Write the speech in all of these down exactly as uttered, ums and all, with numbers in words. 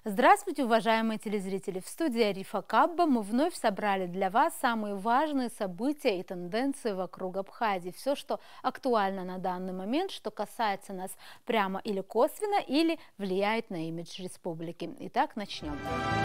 Здравствуйте, уважаемые телезрители! В студии Арифа Кабба мы вновь собрали для вас самые важные события и тенденции вокруг Абхазии. Все, что актуально на данный момент, что касается нас прямо или косвенно, или влияет на имидж республики. Итак, начнем.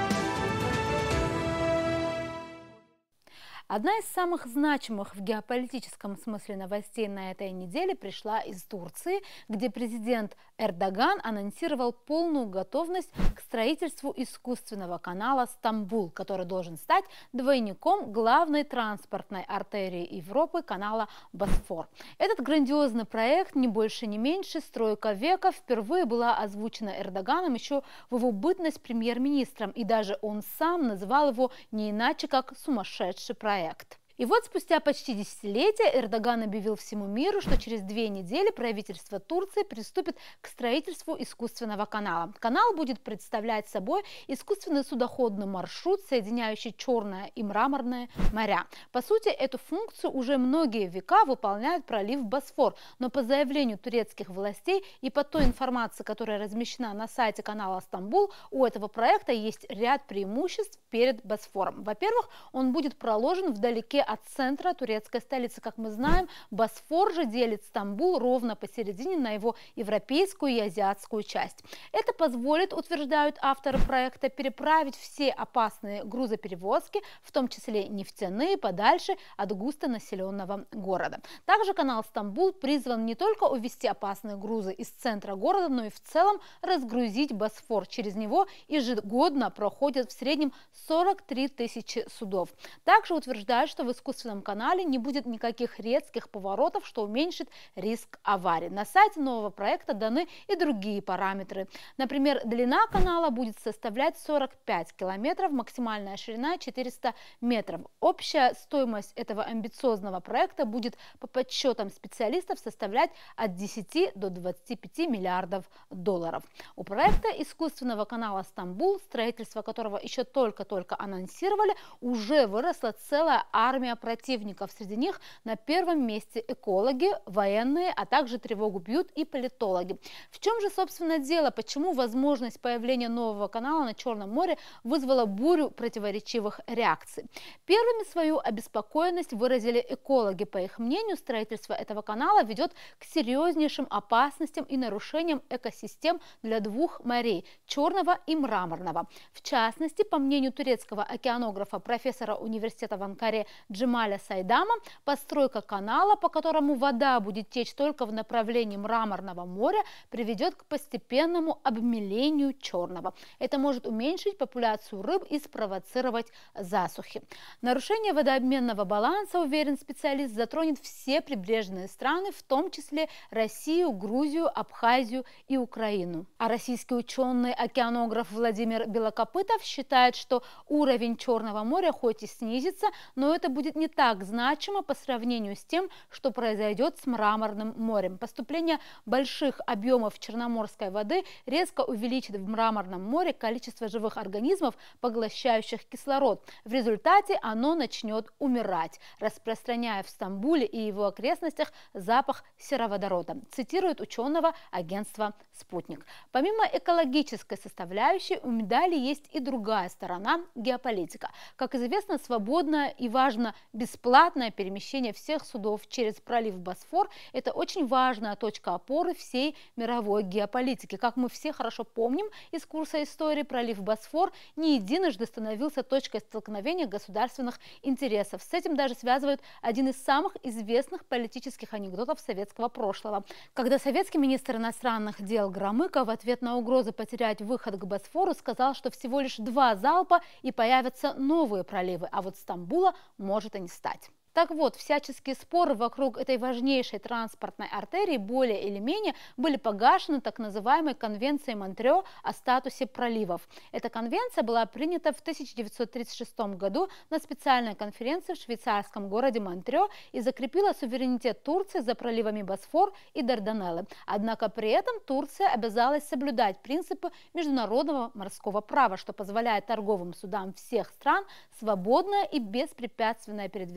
Одна из самых значимых в геополитическом смысле новостей на этой неделе пришла из Турции, где президент Эрдоган анонсировал полную готовность к строительству искусственного канала Стамбул, который должен стать двойником главной транспортной артерии Европы, канала Босфор. Этот грандиозный проект, ни больше ни меньше, стройка века, впервые была озвучена Эрдоганом еще в его бытность премьер-министром, и даже он сам называл его не иначе, как сумасшедший проект. И вот спустя почти десятилетие Эрдоган объявил всему миру, что через две недели правительство Турции приступит к строительству искусственного канала. Канал будет представлять собой искусственный судоходный маршрут, соединяющий Черное и Мраморное моря. По сути, эту функцию уже многие века выполняет пролив Босфор, но по заявлению турецких властей и по той информации, которая размещена на сайте канала Стамбул, у этого проекта есть ряд преимуществ перед Босфором. Во-первых, он будет проложен вдалеке от центра турецкой столицы. Как мы знаем, Босфор же делит Стамбул ровно посередине на его европейскую и азиатскую часть. Это позволит, утверждают авторы проекта, переправить все опасные грузоперевозки, в том числе нефтяные, подальше от густонаселенного города. Также канал Стамбул призван не только увезти опасные грузы из центра города, но и в целом разгрузить Босфор. Через него ежегодно проходят в среднем сорок три тысячи судов. Также утверждают, что в искусственном канале не будет никаких резких поворотов, что уменьшит риск аварий. На сайте нового проекта даны и другие параметры. Например, длина канала будет составлять сорок пять километров, максимальная ширина четыреста метров. Общая стоимость этого амбициозного проекта будет, по подсчетам специалистов, составлять от десяти до двадцати пяти миллиардов долларов. У проекта искусственного канала Стамбул, строительство которого еще только-только анонсировали, уже выросла целая армия противников. Среди них на первом месте экологи, военные, а также тревогу бьют и политологи. В чем же, собственно, дело? Почему возможность появления нового канала на Черном море вызвала бурю противоречивых реакций? Первыми свою обеспокоенность выразили экологи. По их мнению, строительство этого канала ведет к серьезнейшим опасностям и нарушениям экосистем для двух морей – Черного и Мраморного. В частности, по мнению турецкого океанографа, профессора университета в Анкаре Джемаля Сайдама, постройка канала, по которому вода будет течь только в направлении Мраморного моря, приведет к постепенному обмелению Черного. Это может уменьшить популяцию рыб и спровоцировать засухи. Нарушение водообменного баланса, уверен специалист, затронет все прибрежные страны, в том числе Россию, Грузию, Абхазию и Украину. А российский ученый-океанограф Владимир Белокопытов считает, что уровень Черного моря хоть и снизится, но это будет не так значимо по сравнению с тем, что произойдет с Мраморным морем. Поступление больших объемов черноморской воды резко увеличит в Мраморном море количество живых организмов, поглощающих кислород. В результате оно начнет умирать, распространяя в Стамбуле и его окрестностях запах сероводорода, цитирует ученого агентства «Спутник». Помимо экологической составляющей, у медали есть и другая сторона – геополитика. Как известно, свободная и, важно, бесплатное перемещение всех судов через пролив Босфор – это очень важная точка опоры всей мировой геополитики. Как мы все хорошо помним из курса истории, пролив Босфор не единожды становился точкой столкновения государственных интересов. С этим даже связывают один из самых известных политических анекдотов советского прошлого. Когда советский министр иностранных дел Громыко в ответ на угрозу потерять выход к Босфору сказал, что всего лишь два залпа и появятся новые проливы, а вот Стамбула может и не стать. Так вот, всяческие споры вокруг этой важнейшей транспортной артерии более или менее были погашены так называемой Конвенцией Монтрео о статусе проливов. Эта конвенция была принята в тысяча девятьсот тридцать шестом году на специальной конференции в швейцарском городе Монтрео и закрепила суверенитет Турции за проливами Босфор и Дарданеллы. Однако при этом Турция обязалась соблюдать принципы международного морского права, что позволяет торговым судам всех стран свободное и беспрепятственное передвижение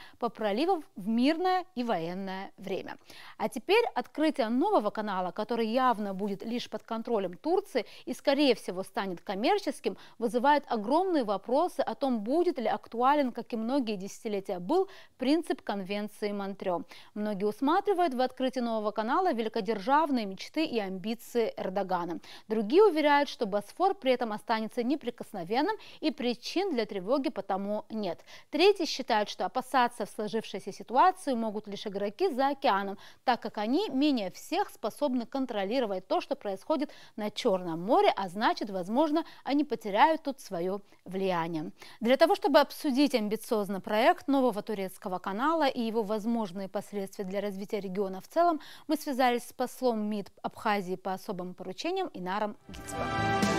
по проливам в мирное и военное время. А теперь открытие нового канала, который явно будет лишь под контролем Турции и, скорее всего, станет коммерческим, вызывает огромные вопросы о том, будет ли актуален, как и многие десятилетия был, принцип Конвенции Монтрео. Многие усматривают в открытии нового канала великодержавные мечты и амбиции Эрдогана. Другие уверяют, что Босфор при этом останется неприкосновенным и причин для тревоги потому нет. Третьи считают, что опасаться в сложившейся ситуации могут лишь игроки за океаном, так как они менее всех способны контролировать то, что происходит на Черном море, а значит, возможно, они потеряют тут свое влияние. Для того, чтобы обсудить амбициозный проект нового турецкого канала и его возможные последствия для развития региона в целом, мы связались с послом МИД Абхазии по особым поручениям Инаром Гицко.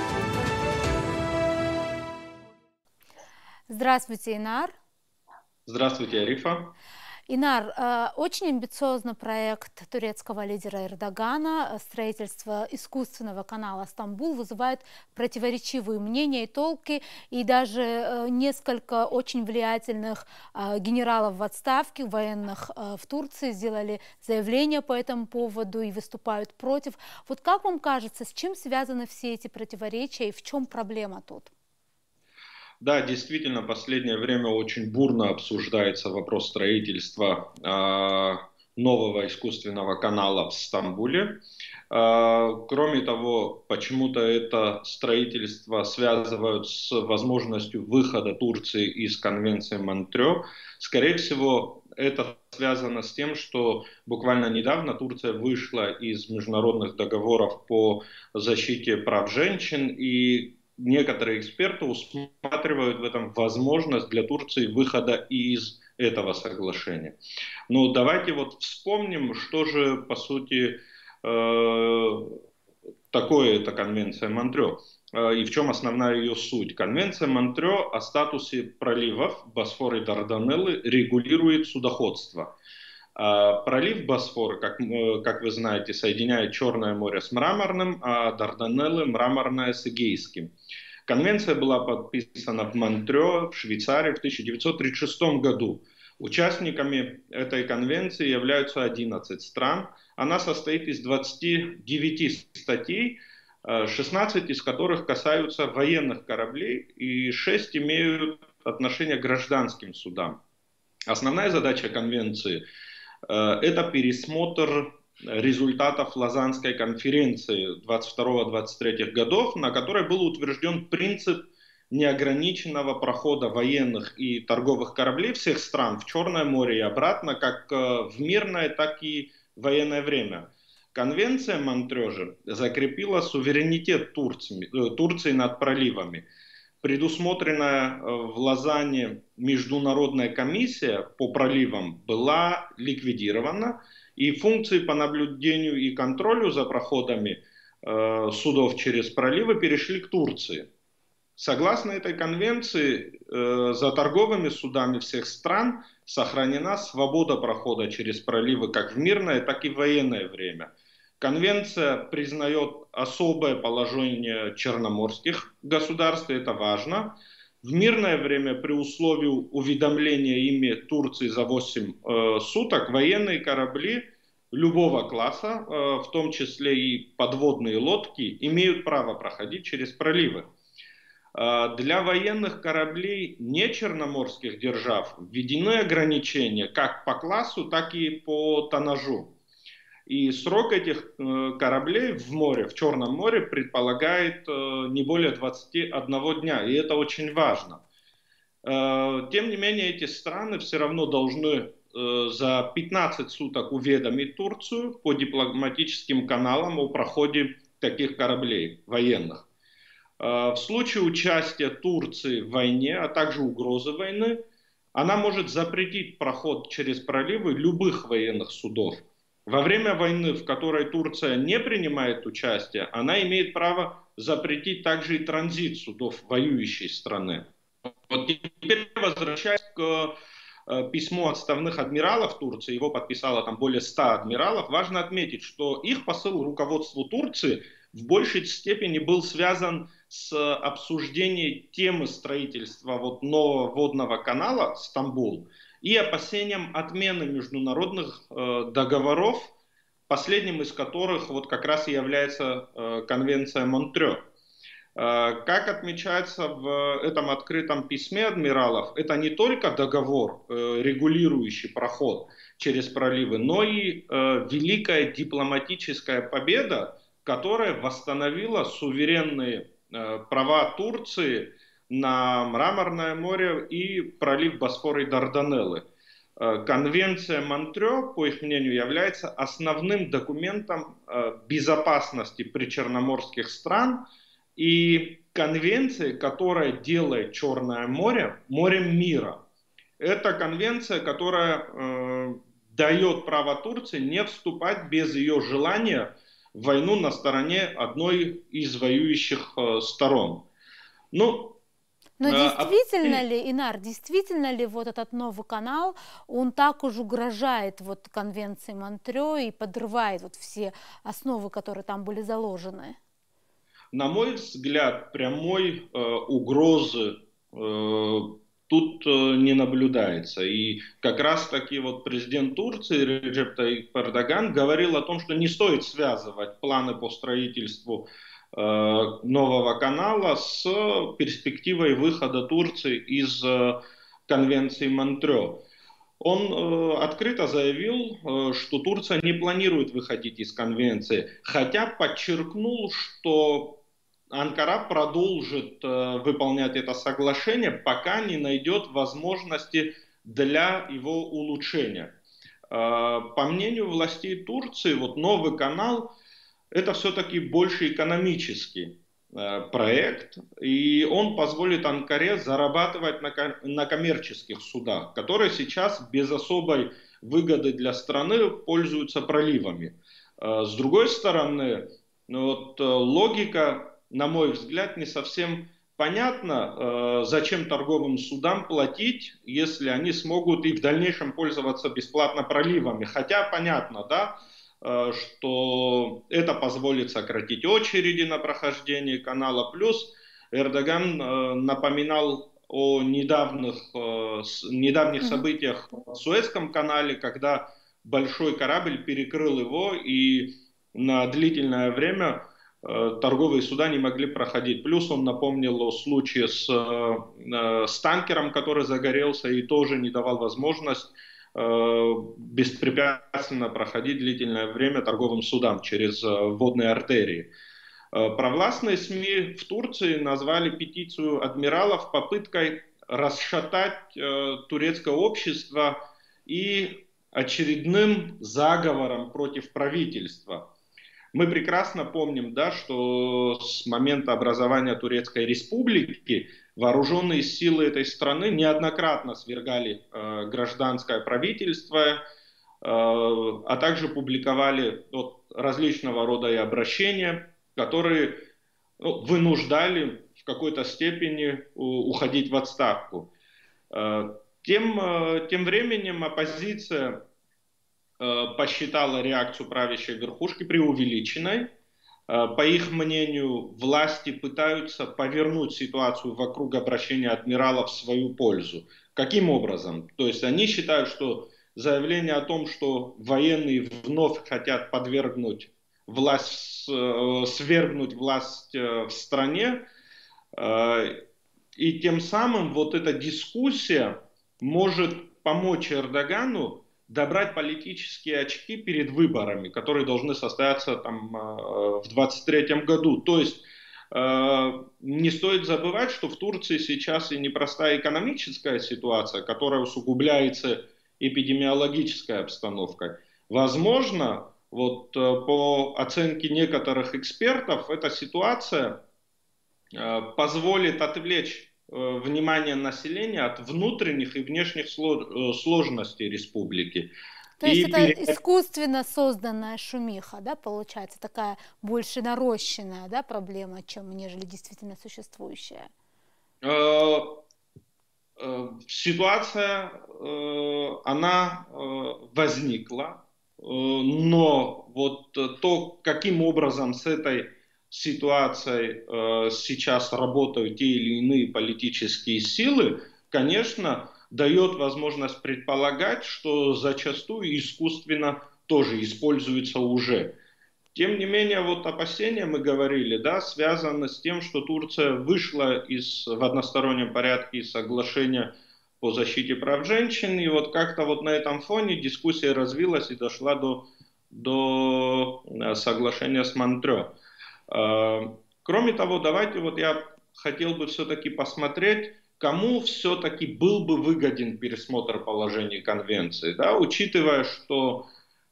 Здравствуйте, Инар. Здравствуйте, Арифа. Инар, очень амбициозный проект турецкого лидера Эрдогана, строительство искусственного канала Стамбул, вызывает противоречивые мнения и толки, и даже несколько очень влиятельных генералов в отставке, военных в Турции, сделали заявление по этому поводу и выступают против. Вот как вам кажется, с чем связаны все эти противоречия и в чем проблема тут? Да, действительно, в последнее время очень бурно обсуждается вопрос строительства э, нового искусственного канала в Стамбуле. Э, кроме того, почему-то это строительство связывают с возможностью выхода Турции из Конвенции Монтрео. Скорее всего, это связано с тем, что буквально недавно Турция вышла из международных договоров по защите прав женщин, и некоторые эксперты усматривают в этом возможность для Турции выхода из этого соглашения. Но давайте вот вспомним, что же по сути э, такое эта конвенция Монтрео э, и в чем основная ее суть. Конвенция Монтрео о статусе проливов Босфор и Дарданеллы регулирует судоходство. Пролив Босфор, как, как вы знаете, соединяет Черное море с Мраморным, а Дарданеллы Мраморное с Эгейским. Конвенция была подписана в Монтрео, в Швейцарии, в тысяча девятьсот тридцать шестом году. Участниками этой конвенции являются одиннадцать стран. Она состоит из двадцати девяти статей, шестнадцать из которых касаются военных кораблей и шесть имеют отношение к гражданским судам. Основная задача конвенции – это пересмотр результатов Лозаннской конференции двадцать второго — двадцать третьего годов, на которой был утвержден принцип неограниченного прохода военных и торговых кораблей всех стран в Черное море и обратно, как в мирное, так и в военное время. Конвенция Монтрео же закрепила суверенитет Турции, Турции над проливами. Предусмотренная в Лозанне международная комиссия по проливам была ликвидирована, и функции по наблюдению и контролю за проходами э, судов через проливы перешли к Турции. Согласно этой конвенции, э, за торговыми судами всех стран сохранена свобода прохода через проливы как в мирное, так и в военное время. Конвенция признает особое положение черноморских государств, это важно. В мирное время при условии уведомления ими Турции за восемь э, суток военные корабли любого класса, э, в том числе и подводные лодки, имеют право проходить через проливы. Э, для военных кораблей нечерноморских держав введены ограничения как по классу, так и по тоннажу. И срок этих э, кораблей в море, в Черном море, предполагает э, не более двадцати одного дня, и это очень важно. Э, тем не менее, эти страны все равно должны э, за пятнадцать суток уведомить Турцию по дипломатическим каналам о проходе таких кораблей военных. Э, в случае участия Турции в войне, а также угрозы войны, она может запретить проход через проливы любых военных судов. Во время войны, в которой Турция не принимает участие, она имеет право запретить также и транзит судов воюющей страны. Вот теперь возвращаясь к э, письму отставных адмиралов Турции, его подписало там более ста адмиралов, важно отметить, что их посыл руководству Турции в большей степени был связан с обсуждением темы строительства вот нового водного канала Стамбул и опасениям отмены международных э, договоров, последним из которых вот как раз и является э, Конвенция Монтрё. Как отмечается в этом открытом письме адмиралов, это не только договор, регулирующий проход через проливы, но и великая дипломатическая победа, которая восстановила суверенные права Турции на Мраморное море и пролив Босфора и Дарданеллы. Конвенция Монтрё, по их мнению, является основным документом безопасности причерноморских стран, и конвенция, которая делает Черное море морем мира. Это конвенция, которая э, дает право Турции не вступать без ее желания в войну на стороне одной из воюющих э, сторон. Ну, Но действительно ли, Инар, действительно ли вот этот новый канал, он так уж угрожает вот Конвенции Монтрё и подрывает вот все основы, которые там были заложены? На мой взгляд, прямой э, угрозы э, тут э, не наблюдается. И как раз таки вот президент Турции Реджеп Тайип Эрдоган говорил о том, что не стоит связывать планы по строительству э, нового канала с перспективой выхода Турции из э, Конвенции Монтрё. Он э, открыто заявил, э, что Турция не планирует выходить из конвенции, хотя подчеркнул, что Анкара продолжит э, выполнять это соглашение, пока не найдет возможности для его улучшения. Э, по мнению властей Турции, вот новый канал – это все-таки больше экономический проект, и он позволит Анкаре зарабатывать на, на коммерческих судах, которые сейчас без особой выгоды для страны пользуются проливами. С другой стороны, вот, логика, на мой взгляд, не совсем понятна, зачем торговым судам платить, если они смогут и в дальнейшем пользоваться бесплатно проливами. Хотя понятно, да, что это позволит сократить очереди на прохождение канала. Плюс Эрдоган напоминал о недавних, недавних событиях в Суэцком канале, когда большой корабль перекрыл его, и на длительное время торговые суда не могли проходить. Плюс он напомнил о случае с, с танкером, который загорелся и тоже не давал возможность беспрепятственно проходить длительное время торговым судам через водные артерии. Провластные СМИ в Турции назвали петицию адмиралов попыткой расшатать турецкое общество и очередным заговором против правительства. Мы прекрасно помним, да, что с момента образования Турецкой Республики вооруженные силы этой страны неоднократно свергали э, гражданское правительство, э, а также публиковали вот, различного рода и обращения, которые ну, вынуждали в какой-то степени уходить в отставку. Э, тем, э, тем временем оппозиция посчитала реакцию правящей верхушки преувеличенной. По их мнению, власти пытаются повернуть ситуацию вокруг обращения адмиралов в свою пользу. Каким образом? То есть они считают, что заявление о том, что военные вновь хотят подвергнуть власть, свергнуть власть в стране, и тем самым вот эта дискуссия может помочь Эрдогану добрать политические очки перед выборами, которые должны состояться там, в двадцать третьем году. То есть э, не стоит забывать, что в Турции сейчас и непростая экономическая ситуация, которая усугубляется эпидемиологической обстановкой. Возможно, вот, по оценке некоторых экспертов, эта ситуация э, позволит отвлечь внимание населения от внутренних и внешних сложностей республики. То есть и это перед... искусственно созданная шумиха, да, получается, такая больше нарощенная, да, проблема, чем нежели действительно существующая? Ситуация, она возникла, но вот то, каким образом с этой ситуацией э, сейчас работают те или иные политические силы, конечно, дает возможность предполагать, что зачастую искусственно тоже используется уже. Тем не менее, вот опасения, мы говорили, да, связаны с тем, что Турция вышла из, в одностороннем порядке из соглашения по защите прав женщин, и вот как-то вот на этом фоне дискуссия развилась и дошла до, до соглашения с Монтрё. Кроме того, давайте вот я хотел бы все-таки посмотреть, кому все-таки был бы выгоден пересмотр положений конвенции, да, учитывая, что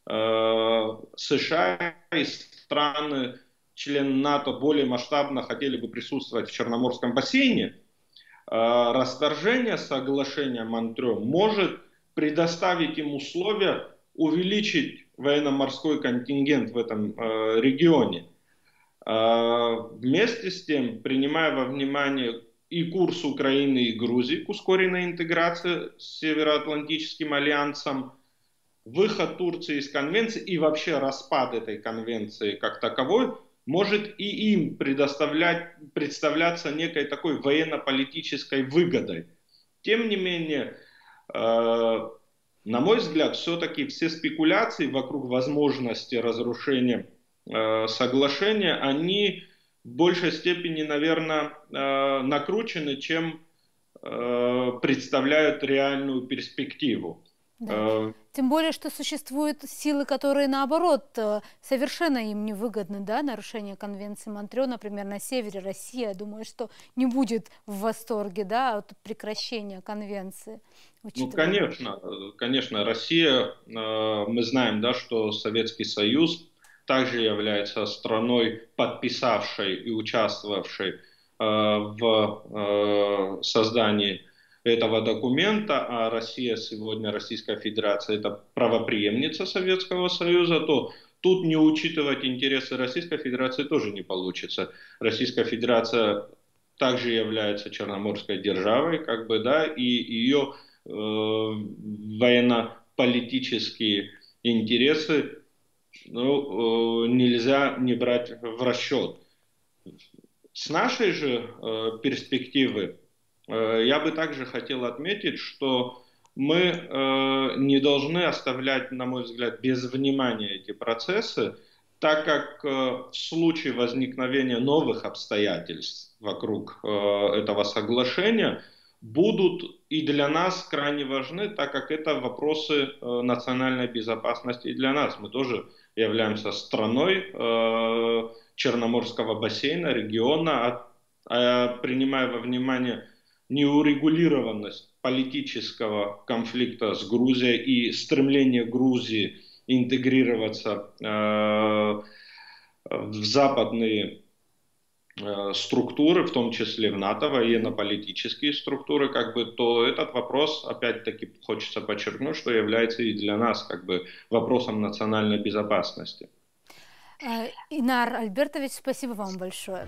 США и страны, члены НАТО, более масштабно хотели бы присутствовать в Черноморском бассейне, расторжение соглашения Монтрё может предоставить им условия увеличить военно-морской контингент в этом регионе. Вместе с тем, принимая во внимание и курс Украины и Грузии к ускоренной интеграции с Североатлантическим альянсом, выход Турции из конвенции и вообще распад этой конвенции как таковой может и им предоставлять, представляться некой такой военно-политической выгодой. Тем не менее, э, на мой взгляд, все-таки все спекуляции вокруг возможности разрушения э, соглашения, они в большей степени, наверное, э, накручены, чем э, представляют реальную перспективу. Да. Тем более, что существуют силы, которые, наоборот, совершенно им не выгодны, да, нарушение конвенции Монтрё, например, на севере России, я думаю, что не будет в восторге, да, от прекращения конвенции. Ну, конечно, конечно, Россия, мы знаем, да, что Советский Союз также является страной, подписавшей и участвовавшей в создании этого документа, а Россия сегодня, Российская Федерация, это правопреемница Советского Союза, то тут не учитывать интересы Российской Федерации тоже не получится. Российская Федерация также является черноморской державой, как бы, да, и ее э, военно-политические интересы, ну, э, нельзя не брать в расчет. С нашей же э, перспективы, я бы также хотел отметить, что мы э, не должны оставлять, на мой взгляд, без внимания эти процессы, так как э, в случае возникновения новых обстоятельств вокруг э, этого соглашения будут и для нас крайне важны, так как это вопросы э, национальной безопасности и для нас. Мы тоже являемся страной э, Черноморского бассейна, региона, а, а, принимая во внимание неурегулированность политического конфликта с Грузией и стремление Грузии интегрироваться э, в западные э, структуры, в том числе в НАТО, военно-политические структуры, как бы, то этот вопрос, опять-таки, хочется подчеркнуть, что является и для нас как бы вопросом национальной безопасности. Инар Альбертович, спасибо вам большое.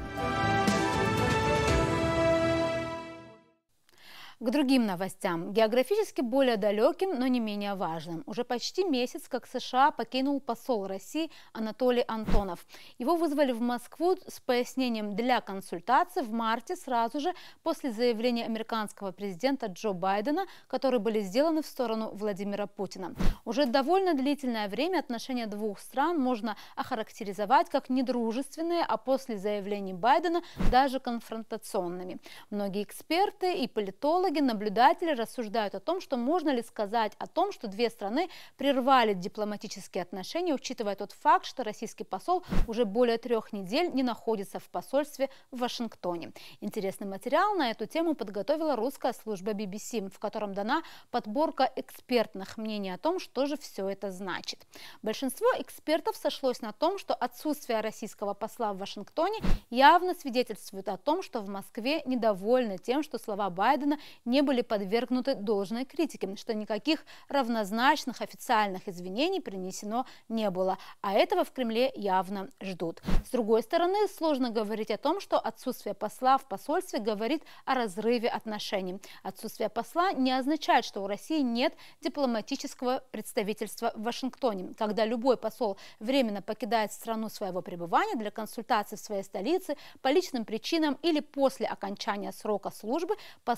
К другим новостям, географически более далеким, но не менее важным. Уже почти месяц, как США покинул посол России Анатолий Антонов. Его вызвали в Москву с пояснением для консультаций в марте, сразу же после заявления американского президента Джо Байдена, которые были сделаны в сторону Владимира Путина. Уже довольно длительное время отношения двух стран можно охарактеризовать как недружественные, а после заявлений Байдена даже конфронтационными. Многие эксперты и политологи, наблюдатели рассуждают о том, что можно ли сказать о том, что две страны прервали дипломатические отношения, учитывая тот факт, что российский посол уже более трех недель не находится в посольстве в Вашингтоне. Интересный материал на эту тему подготовила русская служба би би си, в котором дана подборка экспертных мнений о том, что же все это значит. Большинство экспертов сошлось на том, что отсутствие российского посла в Вашингтоне явно свидетельствует о том, что в Москве недовольны тем, что слова Байдена не были подвергнуты должной критике, что никаких равнозначных официальных извинений принесено не было, а этого в Кремле явно ждут. С другой стороны, сложно говорить о том, что отсутствие посла в посольстве говорит о разрыве отношений. Отсутствие посла не означает, что у России нет дипломатического представительства в Вашингтоне. Когда любой посол временно покидает страну своего пребывания для консультаций в своей столице по личным причинам или после окончания срока службы, посольство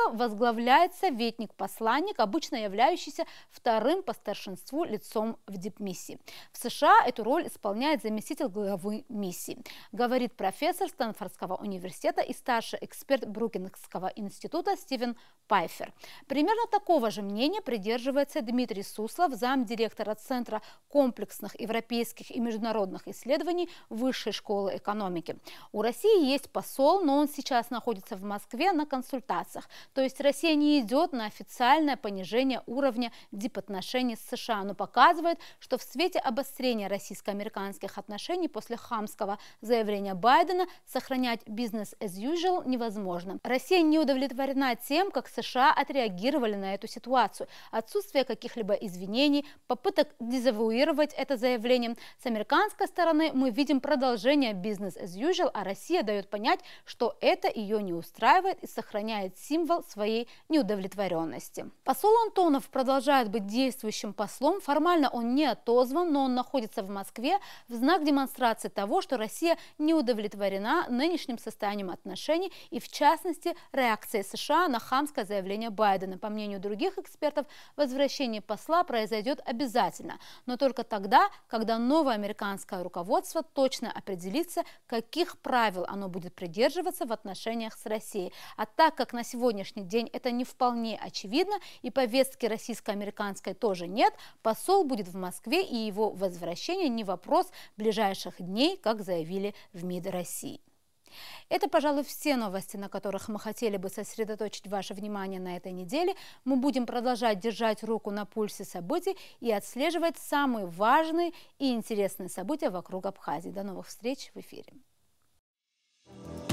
возглавляет советник-посланник, обычно являющийся вторым по старшинству лицом в дипмиссии. В США эту роль исполняет заместитель главы миссии, говорит профессор Стэнфордского университета и старший эксперт Брукингского института Стивен Пайфер. Примерно такого же мнения придерживается Дмитрий Суслов, замдиректора Центра комплексных европейских и международных исследований Высшей школы экономики. У России есть посол, но он сейчас находится в Москве на консультациях. То есть Россия не идет на официальное понижение уровня дипотношений с США, но показывает, что в свете обострения российско-американских отношений после хамского заявления Байдена сохранять бизнес as usual невозможно. Россия не удовлетворена тем, как США отреагировали на эту ситуацию. Отсутствие каких-либо извинений, попыток дезавуировать это заявление. С американской стороны мы видим продолжение бизнес as usual, а Россия дает понять, что это ее не устраивает и сохраняет символ своей неудовлетворенности. Посол Антонов продолжает быть действующим послом. Формально он не отозван, но он находится в Москве в знак демонстрации того, что Россия не удовлетворена нынешним состоянием отношений и, в частности, реакцией США на хамское заявление Байдена. По мнению других экспертов, возвращение посла произойдет обязательно, но только тогда, когда новое американское руководство точно определится, каких правил оно будет придерживаться в отношениях с Россией. А так как на сегодняшний день это не вполне очевидно и повестки российско-американской тоже нет, посол будет в Москве, и его возвращение не вопрос ближайших дней, как заявили в МИД России. Это, пожалуй, все новости, на которых мы хотели бы сосредоточить ваше внимание на этой неделе. Мы будем продолжать держать руку на пульсе событий и отслеживать самые важные и интересные события вокруг Абхазии. До новых встреч в эфире.